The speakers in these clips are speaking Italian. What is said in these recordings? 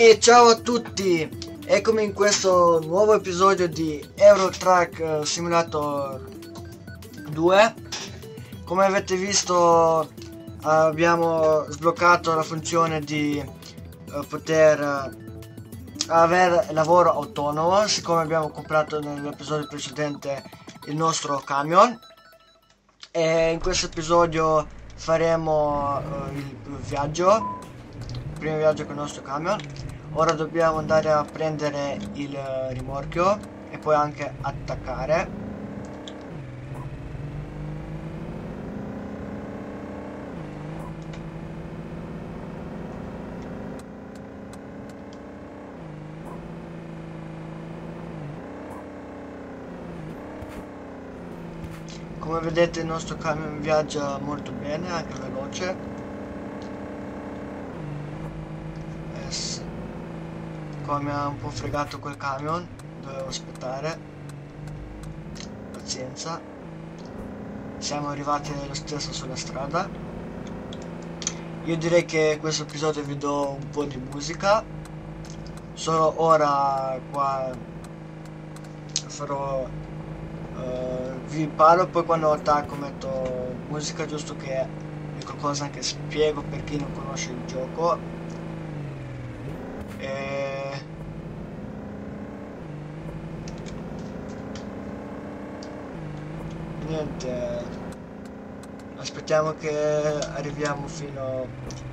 E ciao a tutti, eccomi in questo nuovo episodio di Euro Truck Simulator 2. Come avete visto abbiamo sbloccato la funzione di poter avere lavoro autonomo, siccome abbiamo comprato nell'episodio precedente il nostro camion. E in questo episodio faremo il primo viaggio con il nostro camion. Ora dobbiamo andare a prendere il rimorchio e poi anche attaccare. Come vedete il nostro camion viaggia molto bene, anche veloce. Qua mi ha un po' fregato quel camion, dovevo aspettare. Pazienza. Siamo arrivati lo stesso sulla strada. Io direi che questo episodio vi do un po' di musica. Solo ora qua farò vi parlo, poi quando attacco metto musica, giusto che è qualcosa che spiego per chi non conosce il gioco. Niente, aspettiamo che arriviamo fino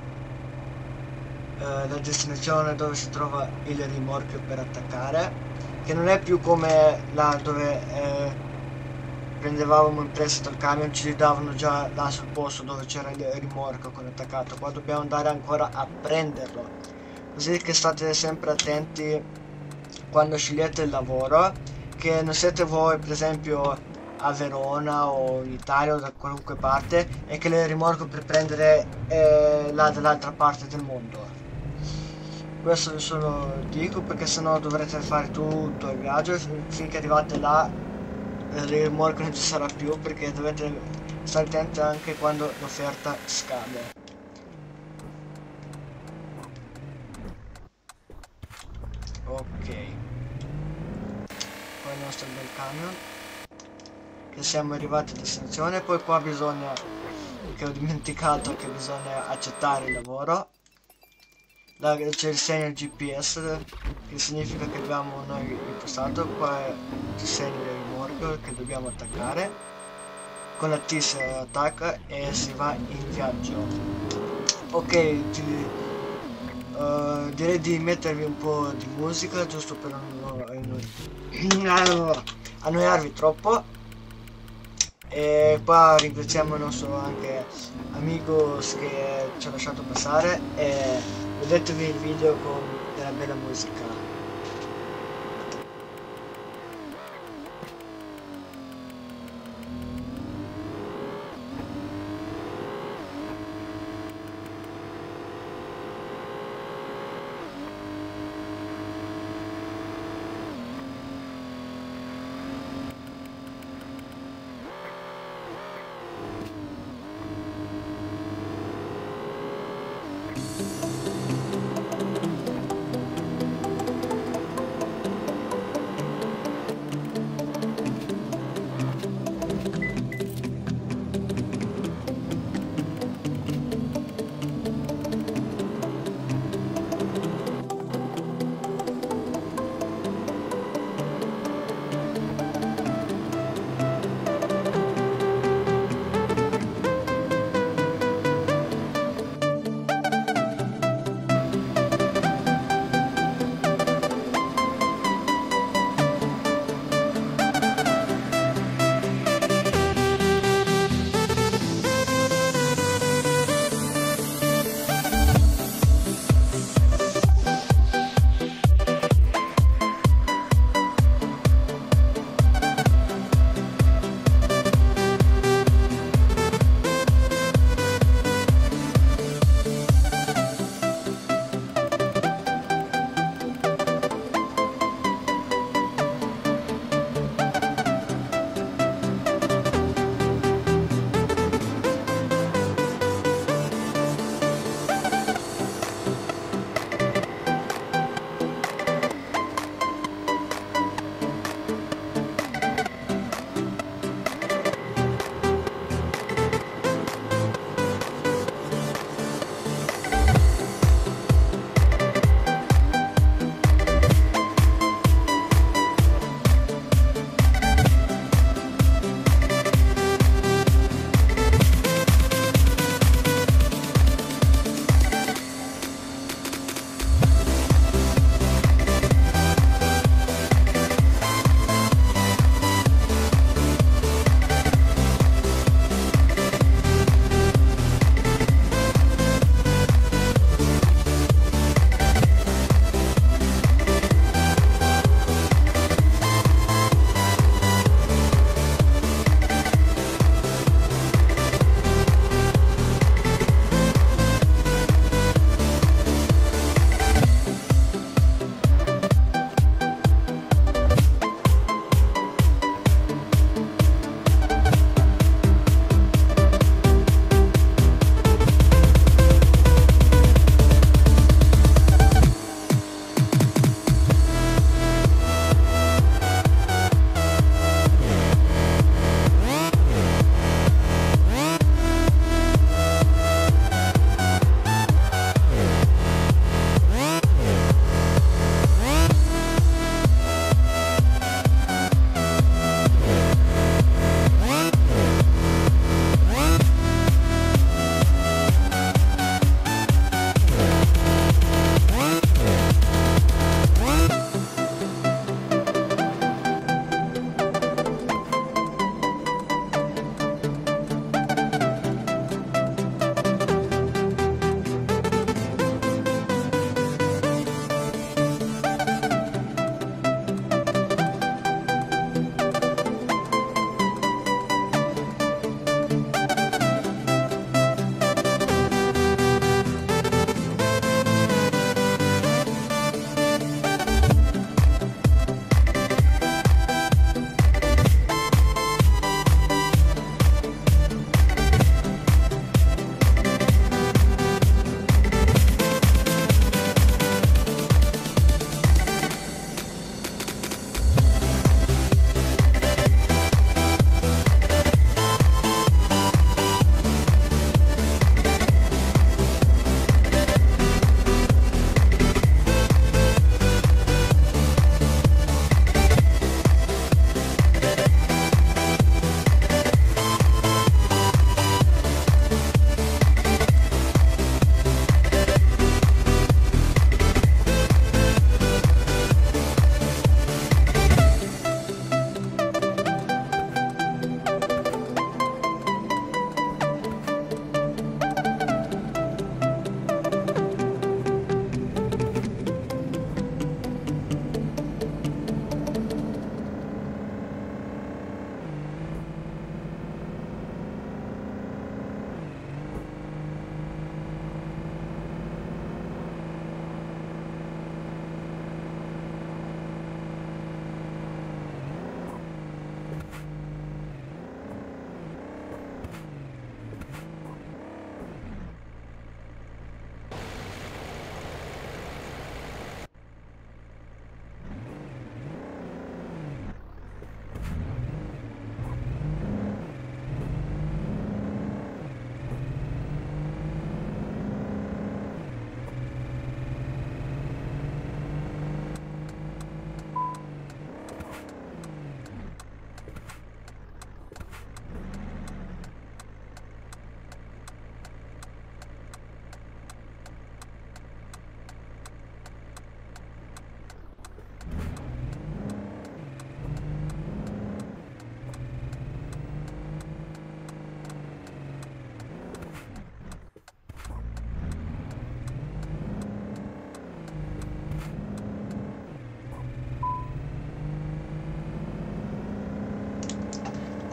alla destinazione dove si trova il rimorchio per attaccare, che non è più come là dove prendevamo in prestito il camion, ci davano già là sul posto dove c'era il rimorchio con attaccato. Qua dobbiamo andare ancora a prenderlo, così che state sempre attenti quando scegliete il lavoro, che non siete voi per esempio a Verona o in Italia o da qualunque parte e che il rimorchio per prendere là dall'altra parte del mondo. Questo vi solo dico, perché sennò dovrete fare tutto il viaggio e finché arrivate là il rimorchio non ci sarà più, perché dovete stare attenti anche quando l'offerta scade. Ok, poi il nostro bel camion, che siamo arrivati a destinazione. Poi qua bisogna, che ho dimenticato, che bisogna accettare il lavoro. Là c'è il segno GPS, che significa che abbiamo noi impostato. Qua è il segno del rimorchio che dobbiamo attaccare. Con la T si attacca e si va in viaggio. Ok, direi di mettervi un po' di musica, giusto per non annoiarvi troppo. E qua ringraziamo il nostro anche amico che ci ha lasciato passare, e vedetevi il video con della bella musica.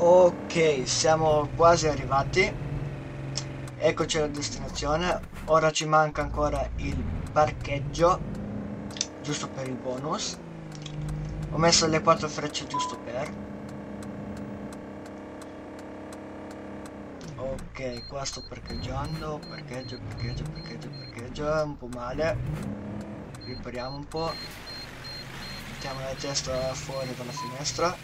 Ok, siamo quasi arrivati. Eccoci alla destinazione. Ora ci manca ancora il parcheggio, giusto per il bonus. Ho messo le 4 frecce giusto per. Ok, qua sto parcheggiando. Parcheggio. È un po' male. Ripariamo un po'. Mettiamo la testa fuori dalla finestra.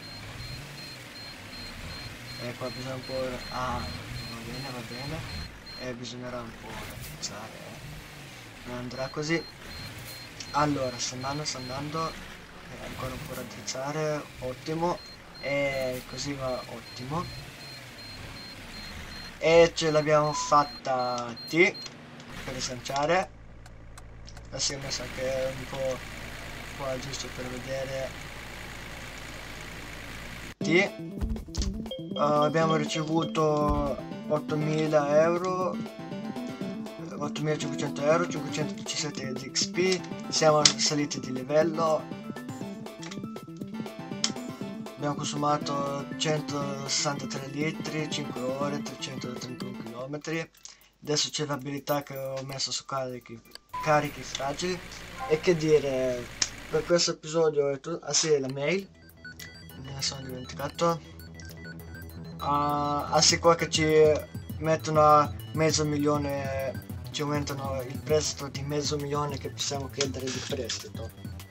E qua bisogna un po'. Ah, va bene. Bisognerà un po' attrezzare. Non andrà così. Allora, sta andando. Ancora un po' raddrizzare. Ottimo. E così va ottimo. E ce l'abbiamo fatta T per slanciare. Adesso io ho messo anche un po' qua giusto per vedere. T. Abbiamo ricevuto 8.000 euro, 8.500 euro, 517 di XP, siamo saliti di livello, abbiamo consumato 163 litri, 5 ore, 331 km. Adesso c'è l'abilità che ho messo su carichi fragili. E che dire, per questo episodio è tutto. Ah sì, la mail, me ne sono dimenticato. Sì, qua che ci mettono a mezzo milione, ci aumentano il prestito di mezzo milione che possiamo chiedere di prestito.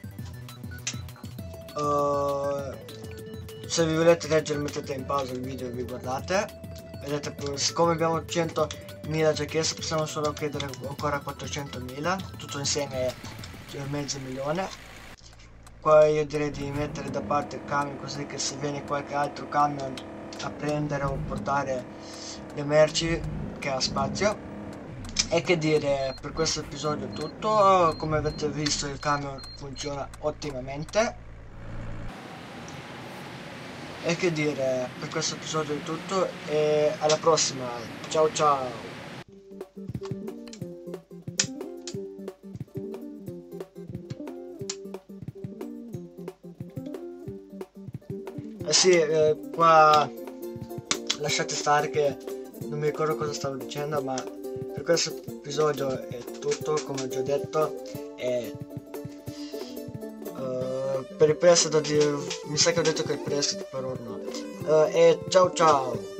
Se vi volete leggere mettete in pausa il video e vi guardate. Vedete, siccome abbiamo 100.000 già chiesto, possiamo solo chiedere ancora 400.000, tutto insieme mezzo milione. Qua io direi di mettere da parte il camion, così che se viene qualche altro camion a prendere o portare le merci che ha spazio. E che dire, per questo episodio è tutto. Come avete visto il camion funziona ottimamente. E che dire, per questo episodio è tutto e alla prossima. Ciao ciao. Sì, qua lasciate stare che non mi ricordo cosa stavo dicendo, ma per questo episodio è tutto, come ho già detto. E per il prestito mi sa che ho detto che il prestito per ora no. E ciao ciao.